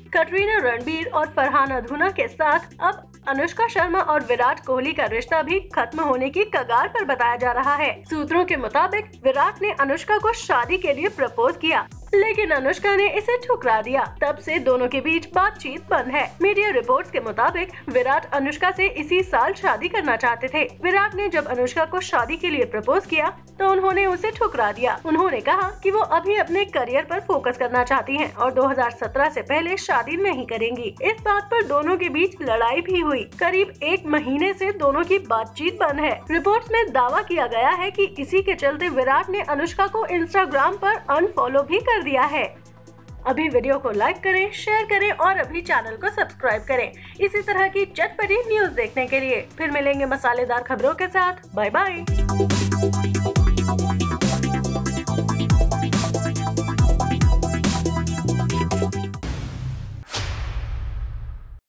कटरीना रणबीर और फरहान अधूना के साथ अब अनुष्का शर्मा और विराट कोहली का रिश्ता भी खत्म होने की कगार पर बताया जा रहा है। सूत्रों के मुताबिक विराट ने अनुष्का को शादी के लिए प्रपोज किया, लेकिन अनुष्का ने इसे ठुकरा दिया। तब से दोनों के बीच बातचीत बंद है। मीडिया रिपोर्ट्स के मुताबिक विराट अनुष्का से इसी साल शादी करना चाहते थे। विराट ने जब अनुष्का को शादी के लिए प्रपोज किया तो उन्होंने उसे ठुकरा दिया। उन्होंने कहा कि वो अभी अपने करियर पर फोकस करना चाहती हैं और 2017 से पहले शादी नहीं करेंगी। इस बात पर दोनों के बीच लड़ाई भी हुई। करीब 1 महीने से दोनों की बातचीत बंद है। रिपोर्ट्स में दावा किया गया है कि इसी के चलते विराट ने अनुष्का को इंस्टाग्राम पर अनफॉलो भी कर दिया है। अभी वीडियो को लाइक करें, शेयर करें और अभी चैनल को सब्सक्राइब करें इसी तरह की चटपटी न्यूज़ देखने के लिए। फिर मिलेंगे मसालेदार खबरों के साथ। Bye bye.